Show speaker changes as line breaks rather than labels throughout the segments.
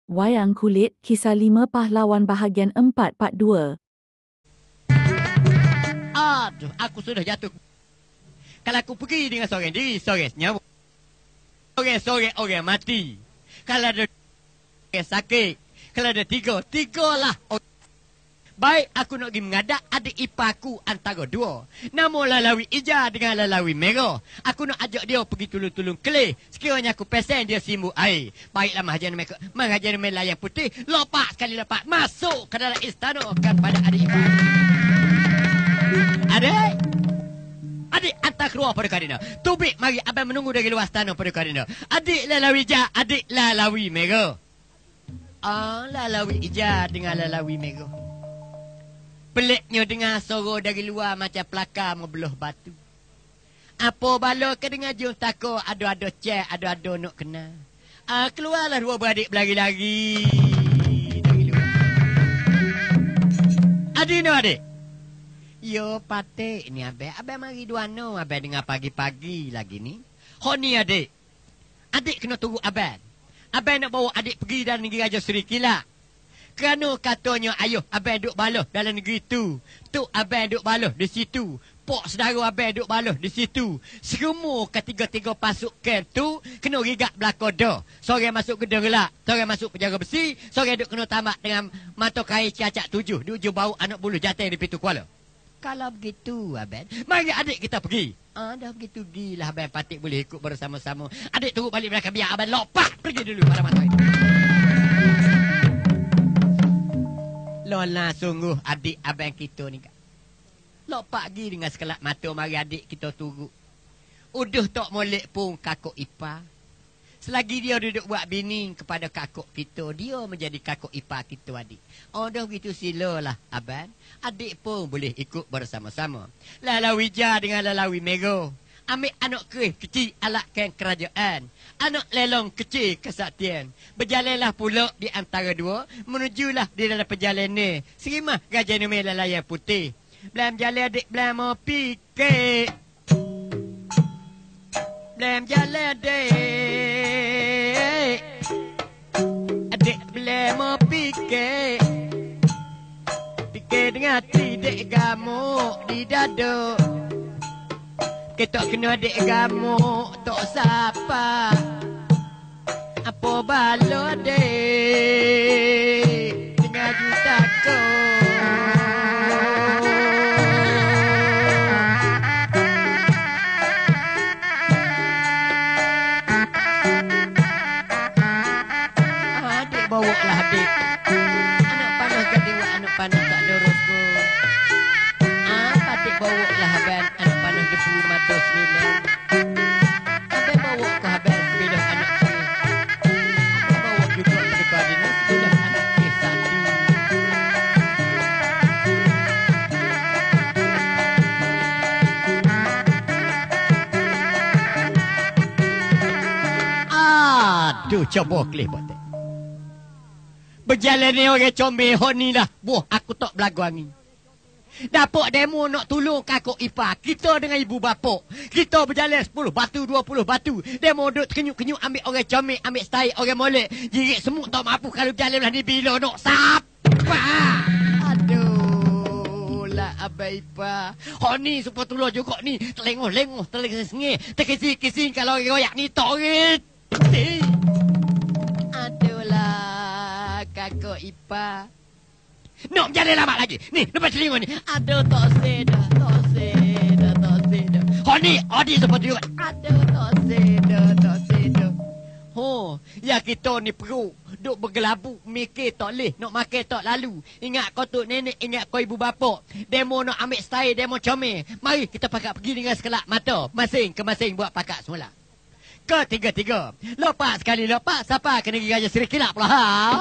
Wayang Kulit, Kisah 5 Pahlawan bahagian 4 part 2.
Aduh, aku sudah jatuh. Kalau aku pergi dengan seorang diri, seorang nyawa. Seorang orang mati. Kalau ada orang sakit. Kalau ada tiga lah. Baik, aku nak pergi mengadak adik iparku antara dua. Nama Lalawi Ija dengan Lalawi Merah. Aku nak ajak dia pergi tolong-tolong kelih. Sekiranya aku pesen dia simbuk air. Baiklah Mahajana Melayan Putih. Lopak sekali lopak. Masuk ke dalam istana kepada adik ipar. Adik hantar keluar pada Kadina. Tubik mari abang menunggu dari luar istana pada Kadina. Adik Lalawi Ija, adik Lalawi Merah. Lalawi Ija dengan Lalawi Merah. Peliknya dengar suara dari luar macam pelakar membelah batu. Apa bala ke dengar jom takut ada-ada cek, ada-ada nak kena. Keluarlah dua beradik berlari-lari dari luar. Adik no adik. Yo patik ni abang. Abang mari dua no. Abang dengar pagi-pagi lagi ni. Ho ni adik. Adik kena tunggu abang. Abang nak bawa adik pergi dalam negeri Raja Seri Kilat. Kerana katanya ayuh abang duk baloh dalam negeri tu. Tok abang duk baloh di situ. Pok saudara abang duk baloh di situ. Semua ketiga-tiga pasukan tu kena rigak belakang dah. Seorang masuk gedung gelap, seorang masuk penjara besi, seorang duk kena tamak dengan mata kain cacak 7 di ujung bau anak bulu jantan di pintu kuala. Kalau begitu abang, mari adik kita pergi. Dah begitu gilah abang patik boleh ikut bersama-sama. Adik tunggu balik belakang biar abang lopak pergi dulu pada masa itu. Lola sungguh adik abang kita ni. Lopak pergi dengan sekelak mata mari adik kita tunggu. Udah tak molek pun kakak ipar. Selagi dia duduk buat bini kepada kakak kita, dia menjadi kakak ipar kita adik. Dah begitu silalah abang. Adik pun boleh ikut bersama-sama. Lalawi Ija dengan Lalawi Merah. Ambil anak kerih kecil alatkan kerajaan. Anak lelong kecil kesaktian. Berjalanlah pula di antara dua. Menujulah di dalam perjalanan Serimah Raja Numel Lalayan Putih. Belam jalan adik belam mau pikir. Belam jalan adik. Adik belam mau pikir. Fikir dengan tidak gamuk di dada. Kita kena adik gamuk tak siapa. Apa balo adik dengan juta ko. Adik bawa lah adik. Anak panas kat dewa, anak panas kat doroko. Patik bawa lah abang. Anak panas debu mata 9. Abang bawa ke abang bila anak kiri. Abang bawa juga ke Kadina bila anak kiri sandi. Aduh, coba kelih botek. Berjalan ni orang comel ni lah. Buah aku tak belagu angin. Dapat demo nak tolong kakak ipar. Kita dengan ibu bapa. Kita berjalan 10 batu, 20 batu. Demo duduk kenyuk-kenyuk ambil orang comel, ambil style orang molek. Jirik semut tak mampu kalau berjalan lah ni bila nak sapa. Aduh lah abai ipar. Ni supaya tolong juga ni. Terlengoh-lengoh, terlengah-sengih. Terkising-kising kalau orang royak ni tak reti. Aduh lah kakak ipar. Nak berjalan lama lagi. Ni, lepas telinga ni. Aduh, tak sedar. Ni, adik seperti juga. Aduh, tak sedar. Ya kita ni perut. Duk bergelabu, mikir tak leh. Nak makan tak lalu. Ingat kau tok nenek, ingat kau ibu bapa. Demo nak ambil style, demo comel. Mari kita pakak pergi dengan sekelak mata. Masing ke masing buat pakak semula. Ketiga-tiga. Lopak sekali lopak. Siapa ke negeri Raja Seri Kilat pula?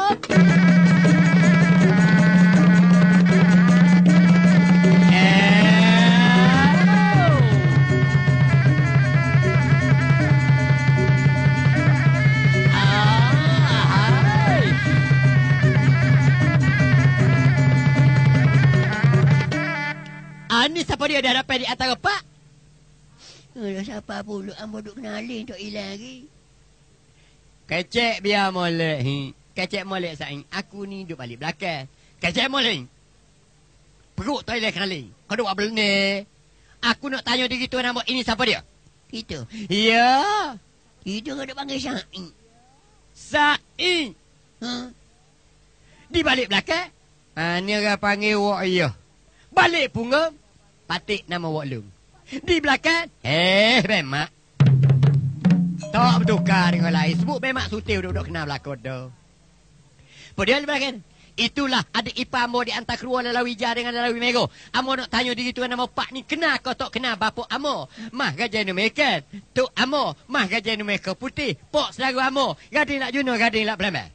Ni siapa dia dah dapat di antara pak? Siapa pula ambo duk kenalin tak hilang lagi. Kecek biar molek. Kecek molek saing. Aku ni duduk balik belakang. Kecek molek. Perut toilet kali. Kau duduk apa ni? Aku nak tanya diri tuan nama ini siapa dia? Itu. Ya. Itu kau duduk panggil Saing. Saing. Ha? Di balik belakang. Ni orang panggil wak ya. Balik punggung. Patik nama wak lung. Di belakang. Memang. Tak bertukar dengan lain. Sebut memang sutil duduk kenal belakang tu. Pada di belakang. Itulah adik ipar Amo di antara keluar Lalawi Jah dengan Lalawi Mego. Amo nak tanya diri tuan nama pak ni kenal kau tak kenal bapa Amo. Mah gajah ni mereka. Tok Amo. Mah gajah ni mereka putih. Pok saudara Amo. Gading lak Juno, gading lak Pelamar.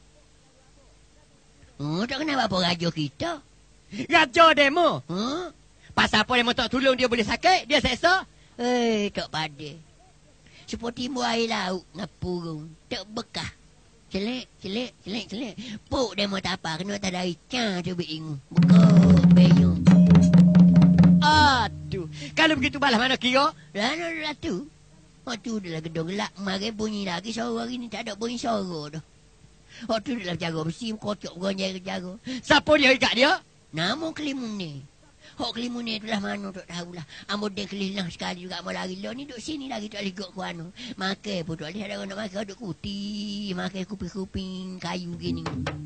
Oh, tak kenal bapa raja kita. Raja demo. Pasal apa demo tak tolong dia boleh sakit? Dia seksa? Tak pada. Seperti buah air laut ngapurung. Tak bekah. Celek. Puk demo tak apa. Kena tak dari cah cuba ingu. Buka bayung. Aduh. Kalau begitu balas mana kira? Lah tu. Tu dah gedung gelap. Mari bunyi lagi suara hari ni. Tak ada bunyi suara dah. Tu dah jaga besi. Kocok gonjai jaga. Siapa dia ikat dia? Nama Kelimun ni. Kelimun ni itulah mana tak tahulah. Ambo dia kelilang sekali juga mau lari. Lo ni duduk sini lagi tak ligok ku anu. Makan pun tak boleh ada orang nak makan. Duduk kuti. Makan kuping-kuping kayu gini.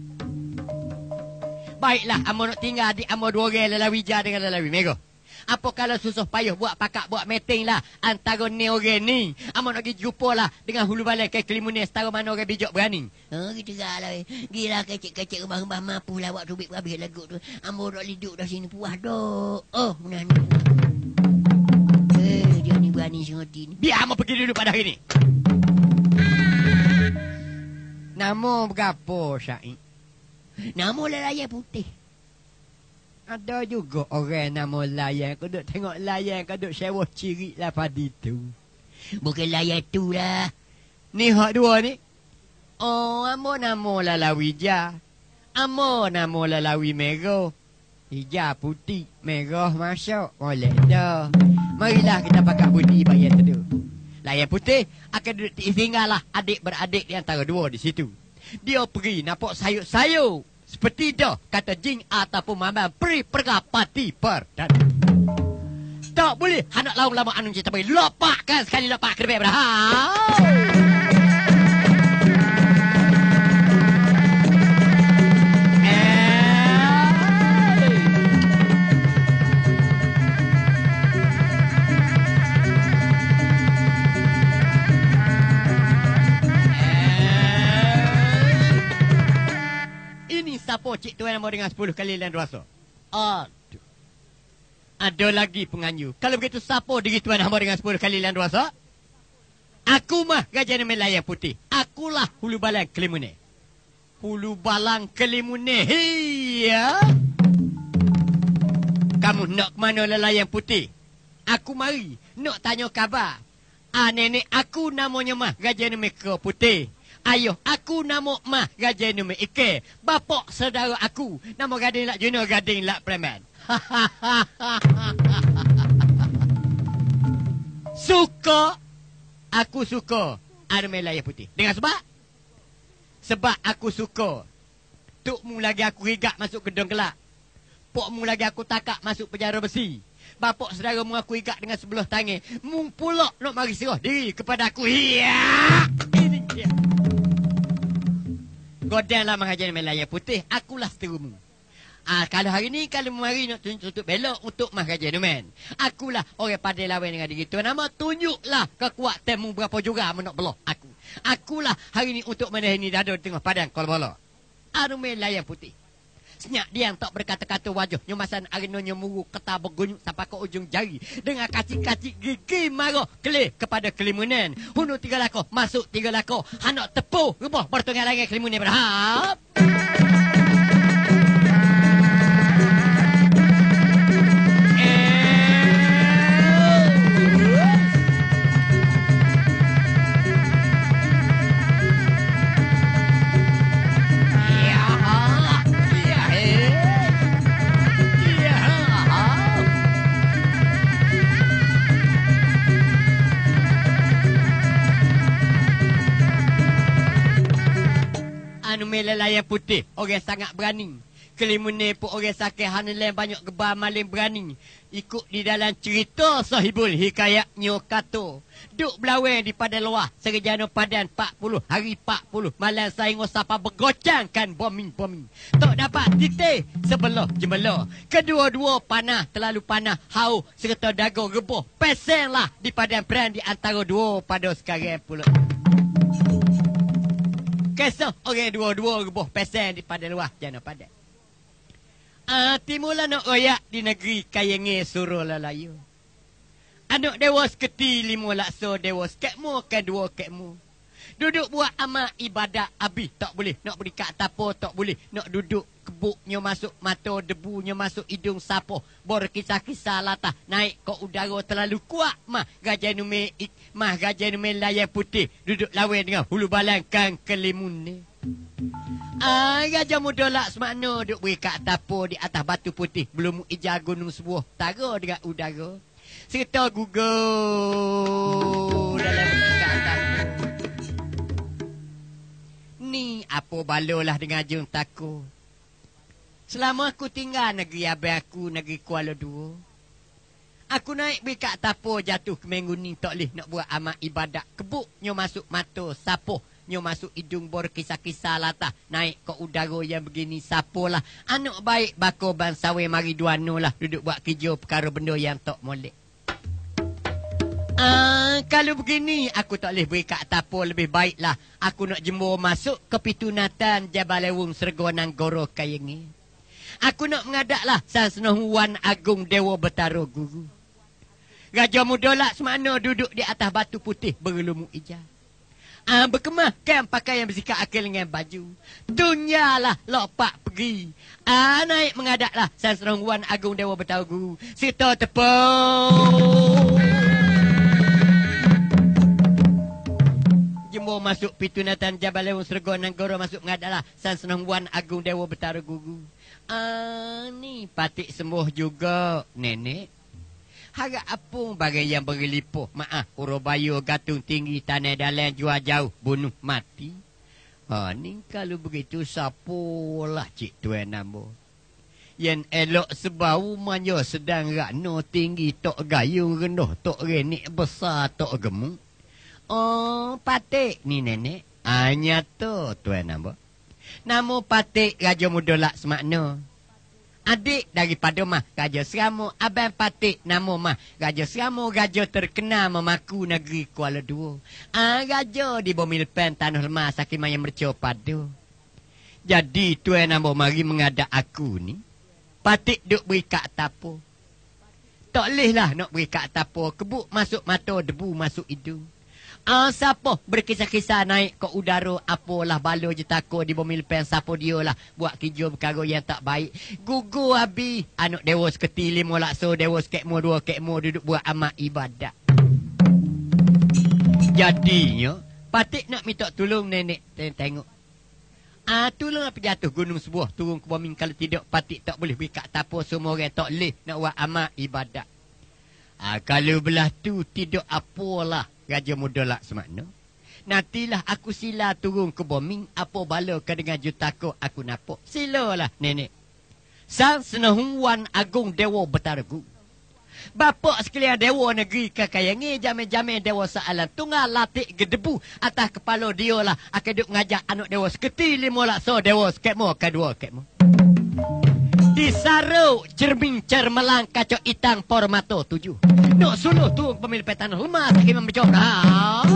Baiklah, Amo nak tinggal adik Amo dua orang Lalawi Jah dengan Lalawi Mego. Apa kalau susah payah buat pakak, buat meeting lah antara ni orang ni. Amo nak pergi jumpa lah dengan hulu balai ke Kelimun ni. Setara mana orang bijak berani. Gitu lah. Gila kecek-kecek rumah-rumah mampu lah buat tubik habis lagu tu. Amo nak liduk dah sini puas dok. Mana ni. Dia ni berani sengerti ni. Biar Amo pergi dulu pada hari ni. Nama berapa Syahid? Nama Layan Putih. Ada juga orang nama Layan. Kau duk tengok Layan. Kau duk sewa ciri lah pada tu. Bukan Layan tu lah. Ni hak dua ni. Amo nama Lalawi Jah. Amo nama Lalawi Merah. Hijau putih. Merah masuk. Boleh dah. Marilah kita pakai putih bagian tu. Layan Putih akan duduk tinggal lah adik-beradik di antara dua di situ. Dia pergi nampak sayur-sayur. Seperti dah kata jing ataupun mamam peri pergapati perdan. Tak boleh anak laung lama anu cerita bagi lopakkan sekali lopak kedebek berhau. Siapa cik tuan mau dengan 10 kali lain rasa? Aduh. Ada lagi penganju. Kalau begitu siapa diri tuan mau dengan 10 kali lain rasa? Aku mah gajah nama Layan Putih. Akulah hulu balang Kelimune. Hulu balang Kelimune. Hiya. Kamu nak ke mana Layan Putih? Aku mari nak tanya khabar. Nenek aku namanya mah gajah nama Putih. Ayuh, aku nama mah Gading nama Ike. Bapak saudara aku nama Gading Lak Juno, Gading Lak Preman. Suka. Aku suka Armel Layan Putih. Dengar sebab? Sebab aku suka. Tukmu lagi aku rigat masuk gedung gelap. Pokmu lagi aku takak masuk penjara besi. Bapak saudaramu aku ikat dengan sebelah tangan. Mung pulak nak mari serah diri kepada aku. Hiya! Ini dia. Godanglah mengajar Layan Putih. Akulah seterumu. Kalau hari ni, kalau mari nak tunjuk belok untuk mengajar Numan. Akulah orang pandai lawan dengan diri tu. Nama tunjuklah kekuatanmu berapa juga nak belah aku. Akulah hari ni untuk menahani dada di tengah padang kolbola. Armel Layan Putih. Senyak dia yang tak berkata-kata wajah. Nyumasan arinonya muru ketah bergunyuk sampai ke ujung jari. Dengan kacik-kacik gigi marah kelih kepada Kelimunan. Hunu 3 lako, masuk 3 lako. Hanak tepuh, rubah bertengah lagi Kelimunan berhap. Ramai lelayan putih. Orang sangat berani. Kelimune pun orang sakit hanelem banyak gebah maling berani. Ikut di dalam cerita sahibul hikayat nyo kato. Duk belawang di padan luar. Serjana padan 40. Hari 40. Malam saing osapa bergocangkan bombing-bombing. Tak dapat titik sebelah jembelah. Kedua-dua panah. Terlalu panah. Hau serta dago reboh. Peseng lah di padan perang di antara dua pada sekarang pula. Kesah orang dua-dua reboh peseng di padan luar. Jana padan. Timula nak royak di negeri Kayange suruh lalayu. Anak dewas keti 5 laksa dewas kekmu kedua kekmu. Duduk buat amal ibadat habis tak boleh. Nak berikat tapo tak boleh. Nak duduk kebuknya masuk mata debunya masuk hidung sapo. Berkisah-kisah latah naik ke udara terlalu kuat. Mah gajah nume layar putih. Duduk lawan dengan hulu balangkan kelimun ni. Gajah muda Laksmana duk berikat tapo di atas batu putih. Belum ija gunung sebuah. Tara dengan udara. Serta gugur dalam berikat tapo. Ni apa balolah dengan jung takut. Selama aku tinggal negeri abang aku, negeri Kuala Dua. Aku naik berikat tapo jatuh ke minggu ni tak boleh nak buat amal ibadat. Kebuk nyo masuk mata sapoh. Nyo masuk hidung bor kisah-kisah latah. Naik ke udara yang begini sapolah. Anak baik bako bansawe mari duano lah. Duduk buat kerja perkara benda yang tak molek. Kalau begini aku tak boleh berikat tapo lebih baiklah. Aku nak jembur masuk ke Pitunatan Jabal Lewung Sergonang Goro Kayangi. Aku nak mengadaklah Sang Senohuan Agung Dewa Betara Guru. Gajah muda Laksmana duduk di atas batu putih berlumut hijau. Berkemahkan pakaian bersikap akil dengan baju. Dunyalah lopak pergi. Naik mengadaklah Sang Senohuan Agung Dewa Betara Guru. Serta tepung. Jembur masuk Pitunatan Jabal Lewung Sergonang Goro masuk mengadaklah Sang Senohuan Agung Dewa Betara Guru. Ni patik sembuh juga, nenek. Harap apung bagai yang berlipuh. Maaf, Urobayo gatung tinggi tanah dalam jual jauh bunuh mati. Ni kalau begitu sapolah cik tuan namo. Yang elok sebau manja sedang rakno tinggi tok gayung rendah tok renik besar tok gemuk. Patik ni nenek. Nyata tuan namo. Namo patik Raja Muda Laksmana. Adik daripada mah Raja Seramo. Abang patik nama mah Raja Seramo. Raja terkenal memaku negeri Kuala Dua. Raja di bumi lepan tanah lemah saking maya mercau padu. Jadi tuan nama mari mengadak aku ni. Patik duk berikat tapo. Tak bolehlah nak berikat tapo. Kebuk masuk mata debu masuk hidung. Siapa berkisah-kisah naik ke udara. Apalah bala je takut di bumi lepan. Siapa dia lah buat kerja perkara yang tak baik. Gugur habis. Anak dewa seketi 5 laksa. Dewa sekekmu 2 kekmu duduk buat amat ibadat. Jadinya patik nak minta tolong nenek. Tengok. Tolong apa jatuh gunung sebuah. Turun ke bumi. Kalau tidak patik tak boleh berikat tapo. Semua orang tak boleh nak buat amat ibadat. Kalau belah tu tidak apalah. Raja Muda Laksmana. Nantilah aku sila turun ke bumi. Apa bala ke dengan jutako aku napok. Silalah nenek. Sang Senohuan Agung Dewa Betara Guru. Bapak sekalian dewa negeri Kakayangi. Jame-jame dewa sealam. Tunggal latik gedebu. Atas kepala dia lah. Akan duk ngajak anak dewa seketi 5 laksa. Dewa sekekmu kedua kekmu. Disarau cermin cermelang kacau itang pormato 7. Nak suluh tu pemilik tanah rumah sakit membercokap.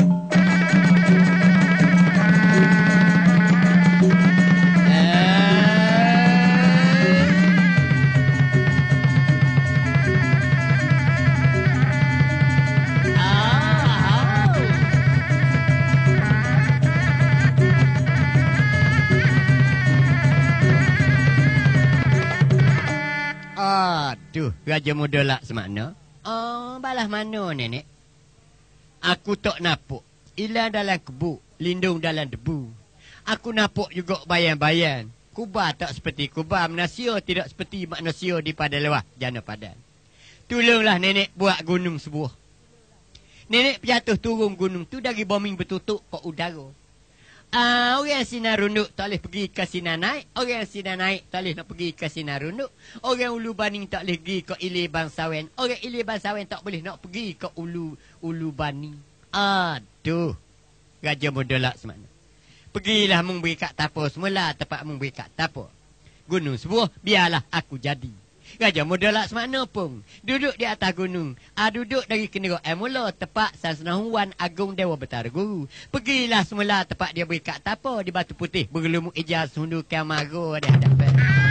Aduh, Raja Muda Laksmana. Balah mana nenek? Aku tak napuk. Ilang dalam kebuk, lindung dalam debu. Aku napuk juga bayan-bayan. Kuba tak seperti kuba manusia, tidak seperti manusia di pada lewah jana padan. Tolonglah nenek buat gunung sebuah. Nenek jatuh turun gunung tu dari bombing bertutup ke udara. Orang Sinar Runduk tak boleh pergi ke Sinar Naik. Orang Sinar Naik tak boleh nak pergi ke Sinar Runduk. Orang Ulu Baning tak boleh pergi ke Ilir Bangsawan. Orang Ilir Bangsawan tak boleh nak pergi ke Ulu Baning. Aduh. Raja Modolak semana. Pergilah memberi kat tapo semula tempat memberi kat tapo. Gunung sebuah biarlah aku jadi. Raja Modolak semana pun. Duduk di atas gunung. Duduk dari kenderaan mula tepat Sasenahuan Agung Dewa Betara Guru. Pergilah semula tempat dia beri kat tapo di Batu Putih. Bergelumuk ijaz hundu kamaro di hadapan.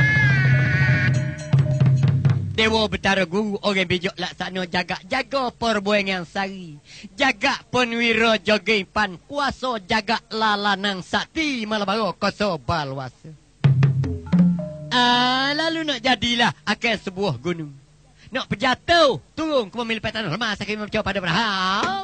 Dewa Betara Guru orang bijak laksana jaga perbuang yang sari. Jaga penwira jogging pan kuasa jaga lalanang sakti malabaro koso balwasa. Lalu nak jadilah akan sebuah gunung. Nak berjatuh, turun ke memilih tanah. Lemas akhirnya mencoba pada berhau.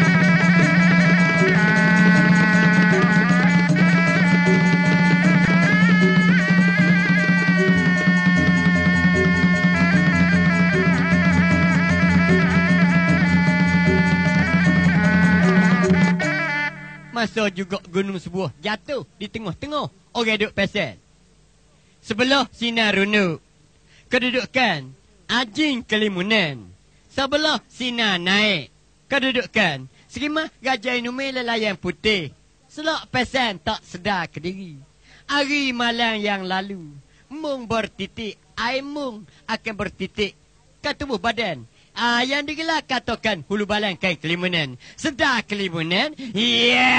Masa juga gunung sebuah jatuh di tengah-tengah orang duduk pasal. Sebelah Sinar Runduk. Kedudukan Anjing Kelimunan. Sebelah Sinar Naik. Kedudukan Serimah Gajah Inumil Lelayan Putih. Selok pesan tak sedar ke diri. Hari malam yang lalu. Mung bertitik. Air mung akan bertitik ke tubuh badan. Yang digelar katakan Hulu Balang Kain Kelimunan. Sedar Kelimunan. Ya!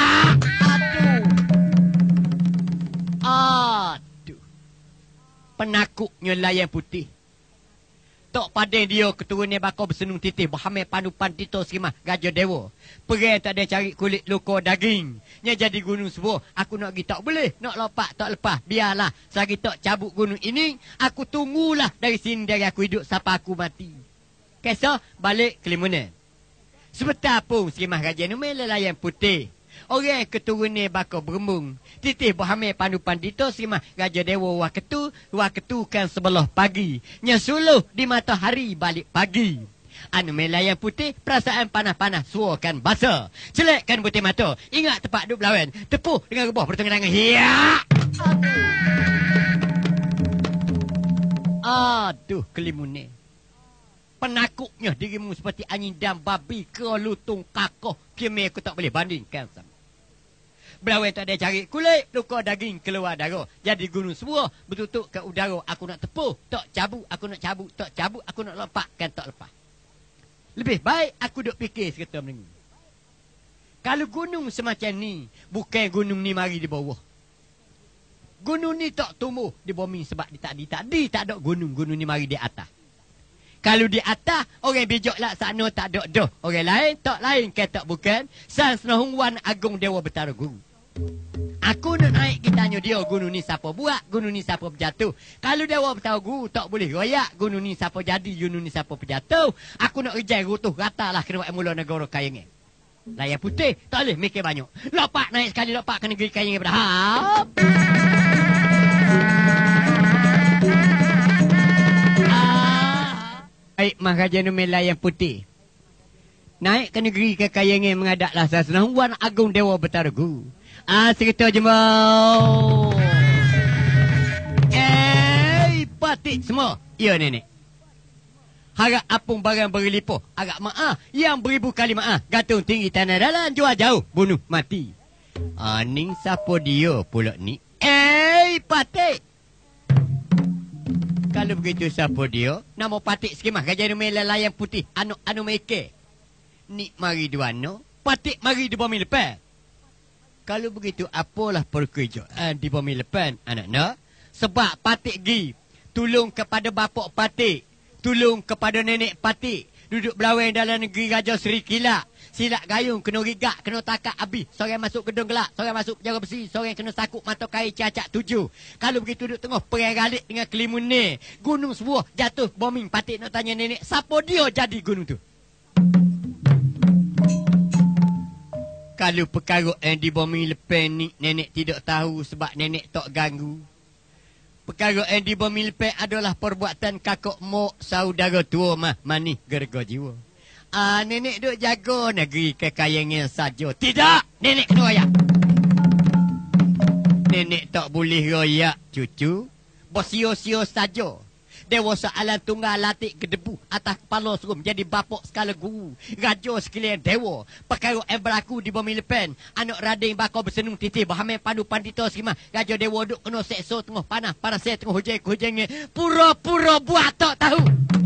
Aduh. Penakutnya Layan Putih. Tok padang dia keturunan bakal bersenung titih. Berhamil panupan tito serimah Gajah Dewa. Perang tak ada cari kulit luka daging. Nya jadi gunung sebuah. Aku nak pergi tak boleh. Nak lopak tak lepas. Biarlah. Selagi tak cabut gunung ini. Aku tunggulah dari sini dari aku hidup sampai aku mati. Kesah balik Kelimunan. Sebentar pun serimah Gajah Numil Layan Putih. Orang keturunan bakal berembung. Titih berhamil panupan dito serimah Gajah Dewa waketu kan sebelah pagi. Nyasuluh di matahari balik pagi. Layan Putih perasaan panah-panah suakan basah. Celekkan putih mata. Ingat tempat duduk berlawan. Tepuh dengan rebah pertengahan. Hiya! Aduh Kelimunan. Penakutnya dirimu seperti anjing dan babi ke lutung kakoh. Kimi aku tak boleh bandingkan sama. Belawai tak ada cari kulit, luka daging keluar darah. Jadi gunung semua bertutup ke udara. Aku nak tepuh, tak cabut. Aku nak cabut, tak cabut. Aku nak lepaskan, tak lepas. Lebih baik aku duk fikir sekata menengah. Kalau gunung semacam ni, bukan gunung ni mari di bawah. Gunung ni tak tumbuh di bumi sebab dia tak ada gunung ni mari di atas. Kalau di atas, orang bijak laksana tak ada dah. Orang lain, tak lain kata bukan. Sasenahuan Agung Dewa Betara Guru. Aku nak naik kitanya dia. Gunung ni siapa buat, gunung ni siapa berjatuh. Kalau Dewa Betara Guru tak boleh royak. Gunung ni siapa jadi, gunung ni siapa berjatuh. Aku nak rejai rutuh rata lah kena buat mula negara Kayangan. Layan Putih, tak boleh mikir banyak. Lopak naik sekali, lopak ke negeri Kayangan berhap. Baik Maharaja Numil Layan Putih. Naik ke negeri ke Kayangan mengadaklah Sasenahuan Agung Dewa Betara Guru. Cerita jembau. Patik semua. Ya nenek. Harap apung barang berlipoh. Agak maaf. Yang beribu kali maaf. Gantung tinggi tanah dalam. Jual jauh. Bunuh mati. Ning siapa dia pula ni? Patik. Kalau begitu siapa dia? Nama Patik Sekimah Gajah Numil Layan Putih. Anu meke. Ni mari duano. Patik mari di bumi lepas. Kalau begitu apalah perkerjaan di bumi lepas anak-anak? Sebab Patik gi tolong kepada bapak Patik. Tolong kepada nenek Patik. Duduk berlawan dalam negeri Raja Seri Kilak. Silap gayung, kena rigak, kena takak habis. Seorang masuk gedung gelap, seorang masuk penjara besi, seorang kena sakut mata kain cacak 7. Kalau begitu duduk tengah perang galik dengan Kelimunan. Gunung sebuah jatuh bombing. Patik nak tanya nenek, siapa dia jadi gunung tu? Kalau perkara yang di bombing lepas ni, nenek tidak tahu sebab nenek tak ganggu. Perkara yang di bombing lepas adalah perbuatan kakak mok saudara tua manis gerga jiwa. Nenek duk jaga negeri kekayangan saja. Tidak! Nenek kena royak. Nenek tak boleh royak, cucu. Bersio-sio saja. Dewa soalan tunggal latik ke debu atas kepala serum jadi bapok skala guru. Raja sekalian dewa. Perkara yang berlaku di bumi lepen. Anak rading bakal bersenung titih berhamil padu pandita serimah. Raja dewa duk kena sekso tengah panah. Panas saya tengah hujan-hujan. Pura-pura buat tak tahu.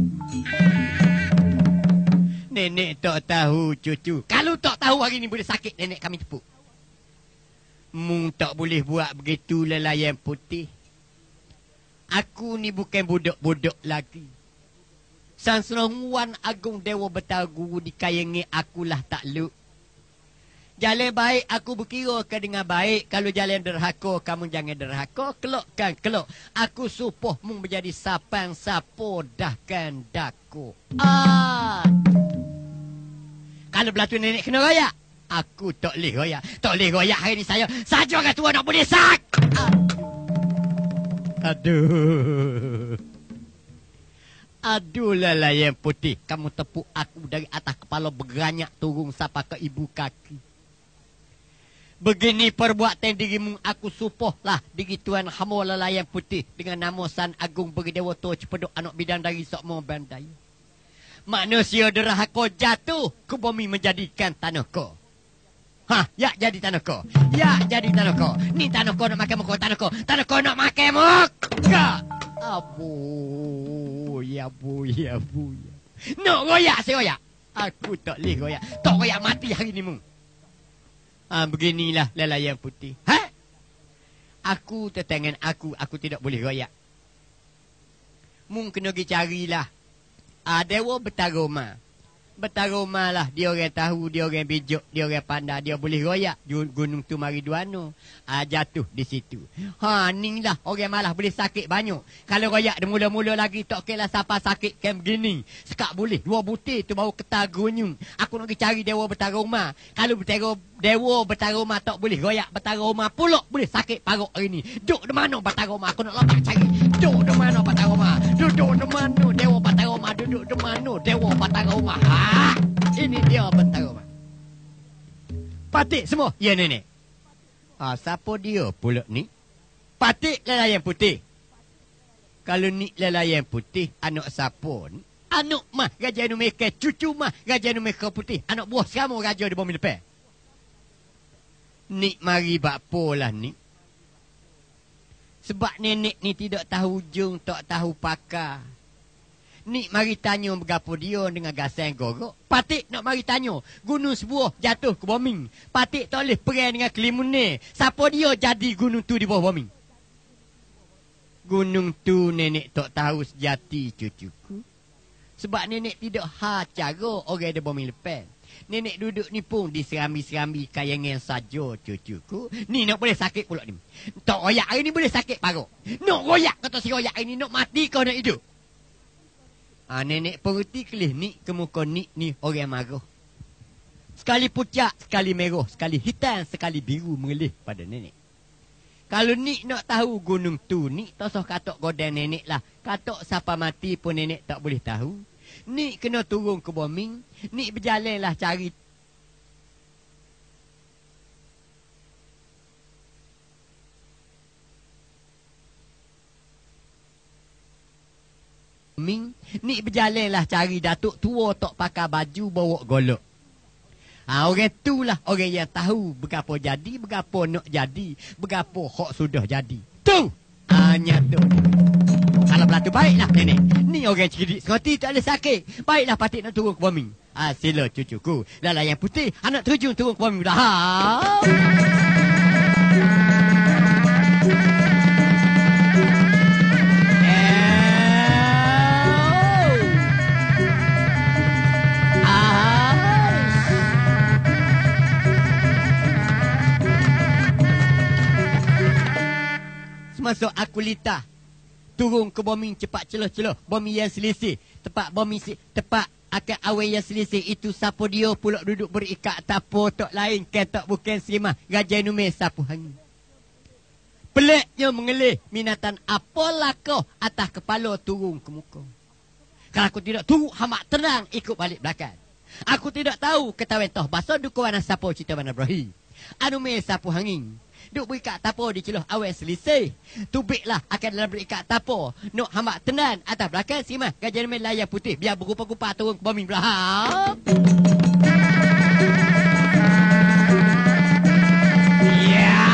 Nenek tak tahu, cucu. Kalau tak tahu hari ni boleh sakit nenek kami tepuk. Mung tak boleh buat begitu lelayan putih. Aku ni bukan budak-budak lagi. Sang Serangwan Agung Dewa Betagu dikayangi akulah takluk. Jalan baik aku berkira ke dengan baik. Kalau jalan derhaka kamu jangan derhaka. Kelok kan kelok. Aku supoh mung menjadi sapang sapo dahkan daku. Kalau belatu nenek kena royak, aku tak boleh royak. Tak boleh royak hari ni saya. Saja orang tua nak boleh sak. Aduh. Aduh lelayan putih. Kamu tepuk aku dari atas kepala berganyak turun sampai ke ibu kaki. Begini perbuatan dirimu aku supoh lah diri Tuan Hamo lelayan putih dengan nama San Agung Berdewa Tua Cepedok anak bidang dari Sokmo Bandai. Manusia derhaka jatuh ke bumi menjadikan tanah ko. Ya jadi tanah ko. Ya jadi tanah ko. Ni tanah ko nak makan muka tanah ko. Tanah ko nak makan muka. Abu. Ya. Nak royak saya royak. Aku tak boleh royak. Tak royak mati hari ni mu. Beginilah lelayan putih. Aku tertangan aku tidak boleh royak. Mung kena pergi carilah. Dewa Betaroma. Betaroma lah. Dia orang tahu, dia orang bijak, dia orang pandai, dia boleh royak. Gunung tu Mariduano. Jatuh di situ. Ni lah orang malah boleh sakit banyak. Kalau royak dia mula-mula lagi tak kira siapa sakit kan begini. Sekak boleh 2 butir tu baru ketagunyung. Aku nak pergi cari Dewa Betaroma. Kalau Dewa Betaroma tak boleh royak Betaroma pulak boleh sakit paruk hari ni. Duk di mana Betaroma? Aku nak lompat cari. Duk di mana Betaroma? Duduk di mana Dewa Betaroma? Duduk di mana Dewa Betaroma? Ini dia Betaroma. Patik semua. Ya nenek. Siapa dia pula ni? Patik lelayan putih. Kalau ni lelayan putih, anak siapa ni? Anak mah Raja Numeka, cucu mah Raja Numeka putih. Anak buah sama raja di bumi lepas. Ni mari bakpo lah ni. Sebab nenek ni tidak tahu ujung, tak tahu pakar. Ni mari tanya bergapo dia dengan gasang gorok. Patik nak mari tanya. Gunung sebuah jatuh ke bumi. Patik tak boleh perang dengan Kelimune. Siapa dia jadi gunung tu di bawah bumi? Gunung tu nenek tak tahu sejati cucuku. Sebab nenek tidak cara orang di bumi lepas. Nenek duduk ni pun diserambi-serambi kayangan saja cucuku. Ni nak boleh sakit pula ni. Tak royak hari ni boleh sakit paruk. Nak royak kata si royak hari ni nak mati kau nak hidup. Nenek perhati kelih ni ke muka ni orang marah. Sekali pucat, sekali merah, sekali hitam, sekali biru mengelih pada nenek. Kalau ni nak tahu gunung tu ni, tak usah katok godan nenek lah. Katok siapa mati pun nenek tak boleh tahu. Ni kena turun ke bumi. Ni berjalanlah cari ni berjalanlah cari datuk tua tak pakai baju bawa golok. Orang tu lah orang yang tahu berapa jadi, berapa nak jadi, berapa hak sudah jadi. Tu hanya tu. Kalau belatu baiklah nenek. Ni orang cerdik sekoti tak ada sakit. Baiklah patik nak turun ke bumi. Sila cucuku. Lala yang putih anak terjun turun ke bumi dah. Masuk aku litah. Turun ke bumi cepat celah-celah. Bumi yang selisih. Tepat akan awal yang selisih. Itu siapa dia pula duduk berikat. Tapo tak lain kan tak bukan Serimah Raja Nume Sapu Hangin. Peliknya mengelih. Minatan apalah kau atas kepala turun ke muka. Kalau aku tidak turun hamak tenang ikut balik belakang. Aku tidak tahu ketahuan toh bahasa dukuan siapa cerita mana berahi. Anume Sapu Hangin. Duk berikat tapo di celuh awal selisih. Tubiklah akan dalam berikat tapo. Nuk hambak tenan atas belakang simah gajah main layar putih. Biar bergupa-gupa turun ke bumi belahang. Ya.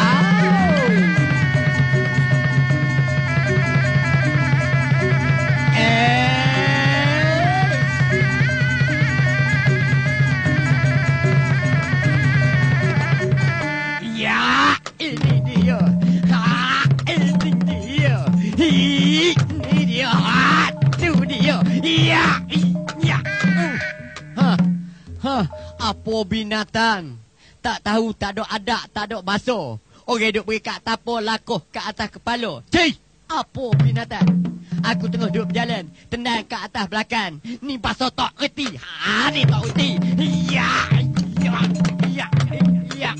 Ini dia. Ha, ini dia. Ini dia. Ha, itu dia. Ya, ya. Apa binatang? Tak tahu, tak ada adak, tak ada basuh. Orang duk beri kat tapo lakuh ke atas kepala. Cik, apa binatang? Aku tengah duduk berjalan, tendang ke atas belakang. Ni basuh tak reti. Ha, ni tak reti. Ya, ya, ya, ya.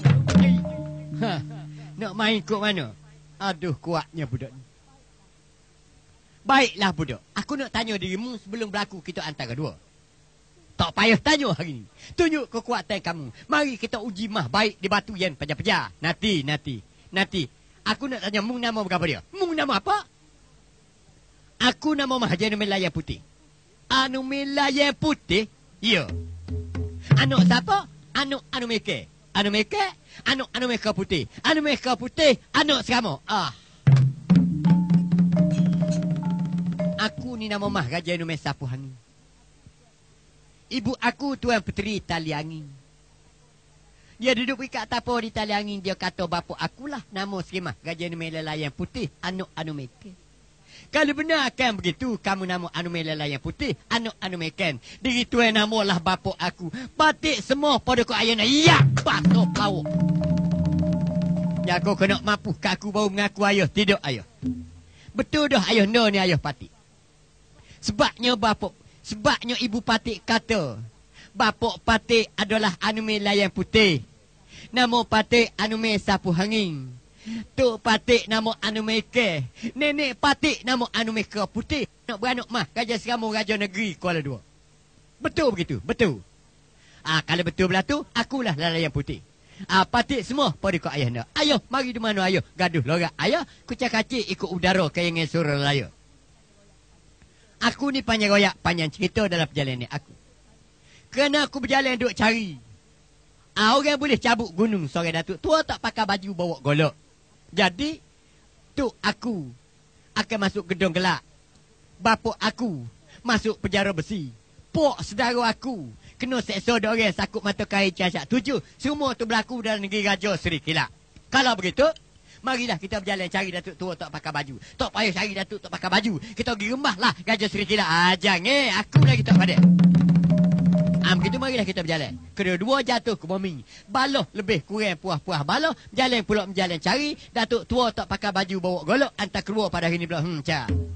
Nak main kot mana? Aduh, kuatnya budak ni. Baiklah budak. Aku nak tanya dirimu sebelum berlaku kita antara dua. Tak payah tanya hari ni. Tunjuk kekuatan kamu. Mari kita uji mah baik di batu yang peja-peja. Nanti. Aku nak tanya, mung nama berapa dia? Mung nama apa? Aku nama Mahajan Melaya Putih. Anu Melaya Putih? Ya. Anu siapa? Anu Meke. Anu Meke? Anu Meka Putih. Anu Meka Putih. Anu Seramo. Aku ni nama Mah Raja Nume Sapu Hangin. Ibu aku Tuan Puteri Tali Angin. Dia duduk ikat tapo di Tali Angin. Dia kata bapa akulah nama Serimah Raja Nume Lelayan Putih. Anu Meke. Kalau benar akan begitu, kamu nama Anu Lelayan Putih. Anu Meken. Diri tuan nama lah bapa aku. Batik semua pada kau ayana. Ya, basuh pelawak. Ya, kau kena mampu ke aku baru mengaku ayah. Tidak ayah. Betul dah ayah no ni ayah Patik. Sebabnya ibu Patik kata, bapa Patik adalah Anu Lelayan Putih. Nama Patik Anu Sapu Hangin. Tok Patik nama Anu Meke. Nenek Patik nama Anu Meka Putih. Nak beranak mah Raja Seramo Raja Negeri Kuala Dua. Betul begitu? Betul. Kalau betul belah tu, akulah Lelayan Putih. Patik semua pada kau ayah nak. Ayah, mari di mana ayah? Gaduh lorak. Ayah, kucak-kacik ikut udara ke yang surah raya. Aku ni panjang royak, panjang cerita dalam perjalanan aku. Kerana aku berjalan duk cari. Orang boleh cabut gunung sore Datuk Tua tak pakai baju bawa golok. Jadi, tu aku akan masuk gedung gelap. Bapa aku masuk penjara besi. Pok saudara aku kena seksa orang sakut mata kain cacat 7. Semua tu berlaku dalam negeri Raja Seri Kilat. Kalau begitu, marilah kita berjalan cari Datuk Tua tak pakai baju. Tak payah cari Datuk tak pakai baju. Kita pergi rembah lah Raja Seri Kilat. Jangan, aku lagi tak pada. Begitu marilah kita berjalan. Kedua-dua jatuh ke bumi. Baloh lebih kurang puas-puas baloh. Jalan pula menjalan cari. Datuk Tua tak pakai baju bawa golok. Hantar keluar pada hari ni pula.